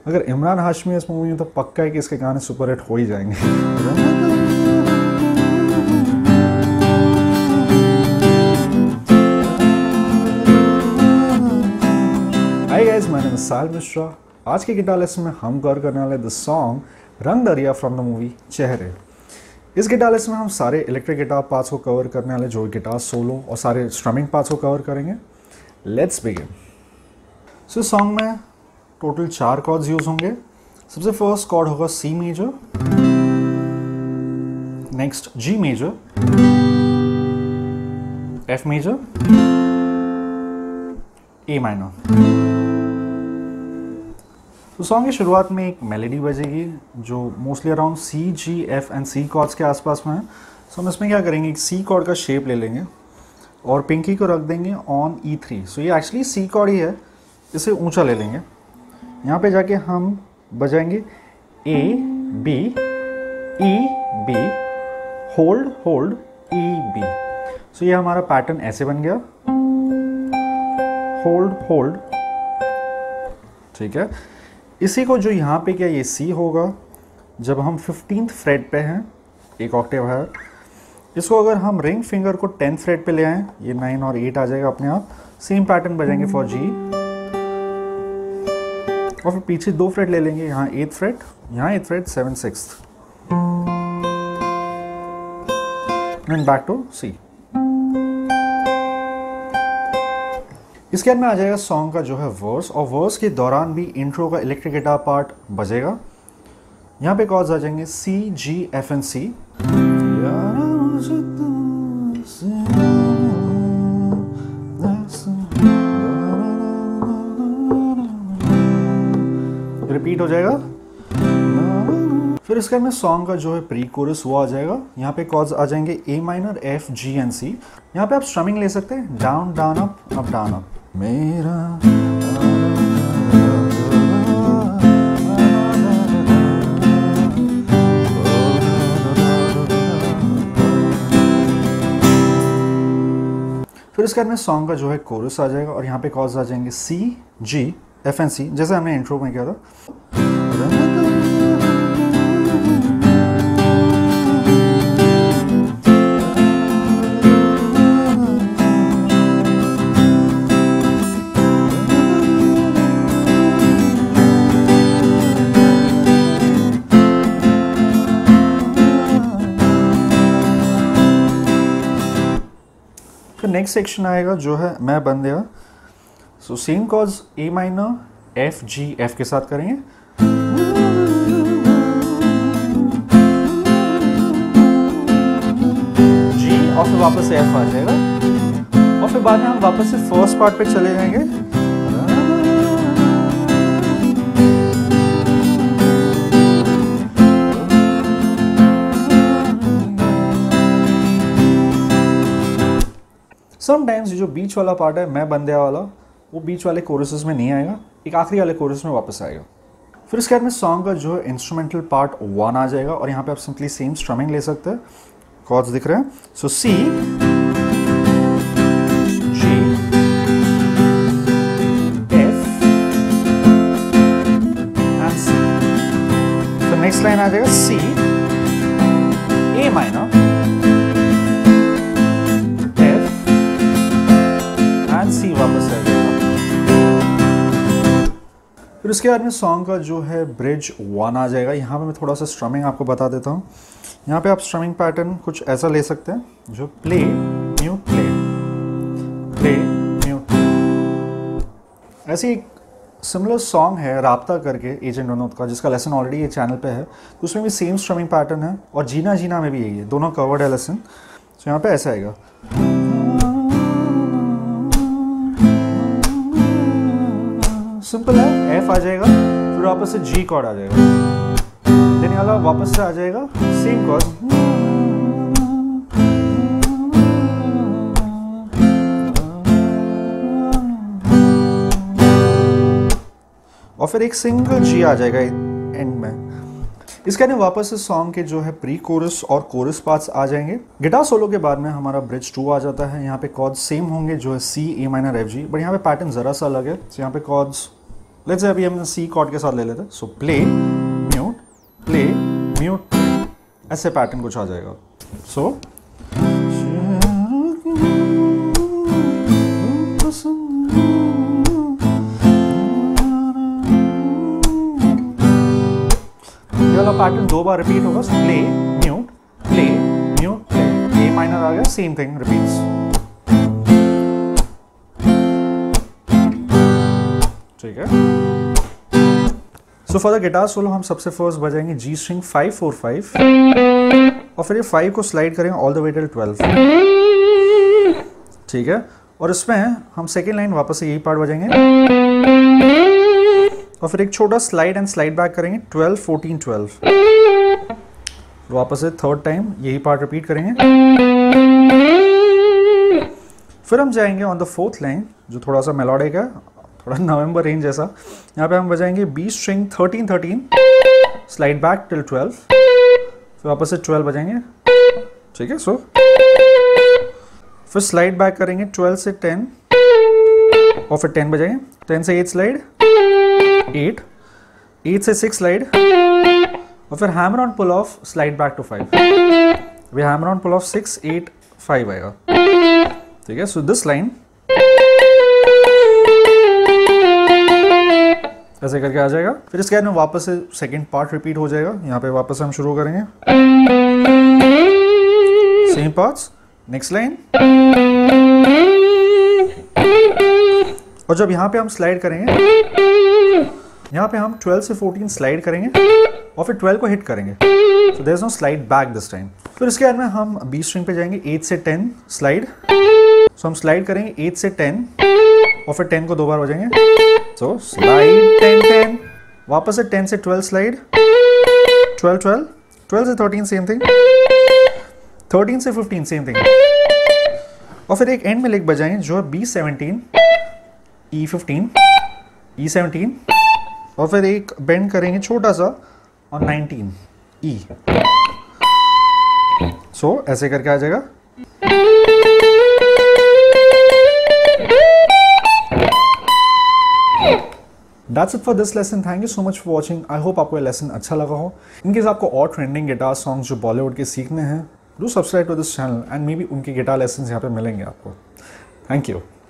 अगर इमरान हाशमी इस मूवी में तो पक्का है कि इसके गाने सुपर हिट हो ही जाएंगे। Hi guys, my name is Sahil Mishra. आज के गिटार लेसन में हम गौर करने वाले द सॉन्ग रंग दरिया फ्रॉम द मूवी चेहरे। इस गिटार लेसन में हम सारे इलेक्ट्रिक गिटार पार्ट्स को कवर करने वाले, जो गिटार सोलो और सारे स्ट्रमिंग पार्ट्स को कवर करेंगे। Let's begin. सो इस सॉन्ग में टोटल 4 कॉर्ड्स यूज होंगे। सबसे फर्स्ट कॉर्ड होगा C major, next G major, F major, A minor. तो सॉन्ग की शुरुआत में एक मेलोडी बजेगी जो mostly around C, G, F and C chords के आसपास में है। सो हम इसमें क्या करेंगे, एक सी कॉर्ड का शेप ले लेंगे और पिंकी को रख देंगे ऑन E3। सो ये एक्चुअली सी कॉर्ड ही है, इसे ऊंचा ले लेंगे। यहाँ पे जाके हम बजाएंगे A B E B, hold hold E B. So ये हमारा पैटर्न ऐसे बन गया, होल्ड होल्ड। ठीक है, इसी को जो यहाँ पे क्या ये सी होगा जब हम 15th फ्रेट पे हैं, एक ऑक्टेव है। इसको अगर हम रिंग फिंगर को 10th फ्रेट पे ले आएं, ये 9 और 8 आ जाएगा अपने आप। सेम पैटर्न बजाएंगे फॉर जी, और फिर पीछे 2 फ्रेट ले लेंगे, यहाँ 8th फ्रेट, यहाँ 8th fret, 7, 6th, and back to C. इसके बाद में आ जाएगा सॉन्ग का जो है वर्स, और वर्स के दौरान भी इंट्रो का इलेक्ट्रिक गिटार पार्ट बजेगा। यहाँ पे कॉर्ड्स आ जाएंगे C, G, F and C. Repeat हो जाएगा। फिर इसके बाद में सॉन्ग का जो है प्री कोरस वो आ जाएगा। यहाँ पे कॉर्ड्स आ जाएंगे A minor, F, G and C. यहाँ पे आप स्ट्रमिंग ले सकते हैं, down down up down up. मेरा फिर इसके बाद में सॉन्ग का जो है कोरस आ जाएगा, और यहाँ पे कॉर्ड्स आ जाएंगे सी, जी, एफ एंड सी, जैसे हमने इंट्रो में किया था। फिर नेक्स्ट सेक्शन आएगा जो है मैं बंदिया। So same chords A minor, F, G, F के साथ करेंगे। जी और फिर वापस से एफ आ जाएगा, और फिर बाद में हम वापस से फर्स्ट पार्ट पे चले जाएंगे। समटाइम्स जो बीच वाला पार्ट है मैं बंदिया वाला, वो बीच वाले कोरसेस में नहीं आएगा, एक आखिरी वाले कोरस में वापस आएगा। फिर इसके बाद में सॉन्ग का जो है इंस्ट्रूमेंटल पार्ट 1 आ जाएगा, और यहाँ पे आप सिंपली सेम स्ट्रमिंग ले सकते हैं। कॉर्ड्स दिख रहे हैं, सो सी, जी, एफ एंड सी। फिर नेक्स्ट लाइन आ जाएगा सी, ए माइनर, सी वापस आ जाएगा। फिर उसके बाद में सॉन्ग का जो है ब्रिज 1 आ जाएगा। यहाँ पे मैं थोड़ा सा स्ट्रमिंग आपको बता देता हूँ। यहाँ पे आप स्ट्रमिंग पैटर्न कुछ ऐसा ले सकते हैं, जो play mute play, play mute. ऐसी एक सिमिलर सॉन्ग है राब्ता करके एजेंट विनोद का, जिसका लेसन ऑलरेडी ये चैनल पे है, तो उसमें भी सेम स्ट्रमिंग पैटर्न है, और जीना जीना में भी यही है, दोनों कवर्ड है लेसन। तो यहाँ पे ऐसा आएगा, सिंपल है। एफ आ जाएगा, फिर वापस से जी कॉर्ड आ जाएगा, देन वाला वापस से आ जाएगा सेम कॉर्ड, और फिर एक सिंगल जी आ जाएगा एंड में। इसके बाद वापस से सॉन्ग के जो है प्री कोरस और कोरस पार्ट्स आ जाएंगे। गिटार सोलो के बाद में हमारा ब्रिज 2 आ जाता है। यहाँ पे कॉर्ड्स सेम होंगे, जो है C, A minor, F, G, but यहाँ पे पैटर्न ज़रा सा अलग है। तो यहाँ पे कॉर्ड्स लेट्स से अभी हम सी कॉर्ड के साथ ले लेते हैं। सो प्ले म्यूट, ऐसे पैटर्न कुछ आ जाएगा। सो ये वाला पैटर्न 2 बार रिपीट होगा। So play mute play, A minor आ गया, सेम थिंग रिपीट्स। ठीक है। So for the guitar solo हम सबसे फर्स्ट बजाएंगे जी स्ट्रिंग 5 4 5 और फिर ये 5 को स्लाइड करेंगे ऑल द वे टिल 12। ठीक है। और इसमें हम सेकेंड लाइन वापस से यही पार्ट बजाएंगे और फिर एक छोटा स्लाइड एंड स्लाइड बैक करेंगे 12 14 12। वापस से थर्ड टाइम यही पार्ट रिपीट करेंगे। फिर हम जाएंगे ऑन द फोर्थ लाइन जो थोड़ा सा मेलोडिक है, थोड़ा नवंबर रेंज जैसा। यहाँ पे हम बजाएंगे B string 13 13 slide back till 12, फिर वापस से 12 बजाएंगे। ठीक है। सो फिर स्लाइड बैक करेंगे 12 से 10 और फिर 10 बजाएंगे, 10 से 8 स्लाइड 8 से 6 स्लाइड और फिर hammer on pull off slide back to 5। वे हैमर ऑन पुल ऑफ 6 8 5 आएगा। ठीक है। सो दिस लाइन ऐसे करके आ जाएगा। फिर इसके बाद में वापस से सेकंड पार्ट रिपीट हो जाएगा। यहाँ पे वापस से हम शुरू करेंगे सेम पार्ट्स, नेक्स्ट लाइन। और जब यहाँ पे हम स्लाइड करेंगे, यहाँ पे हम 12 से 14 स्लाइड करेंगे और फिर 12 को हिट करेंगे। So there is no slide back this time. फिर इसके बाद में हम बी स्ट्रिंग पे जाएंगे 8 से 10 स्लाइड। सो हम स्लाइड करेंगे 8 से 10 और फिर 10 को 2 बार बजाएंगे। सो स्लाइड 10 10, वापस से 10 से 12 स्लाइड 12 12, 12 से 13 सेम थिंग, 13 से 15 सेम थिंग और फिर एक एंड में लेक बजाएंगे जो है B17 E15 E17 और फिर एक बेंड करेंगे छोटा सा और 19 E। सो ऐसे करके आ जाएगा। That's it for this lesson. Thank you so much for watching. I hope आपको ये लेसन अच्छा लगा हो। इनकेस आपको और ट्रेंडिंग गिटार सॉन्ग्स जो बॉलीवुड के सीखने हैं, do subscribe to this channel and maybe उनके गिटार लेसन यहाँ पे मिलेंगे आपको। Thank you.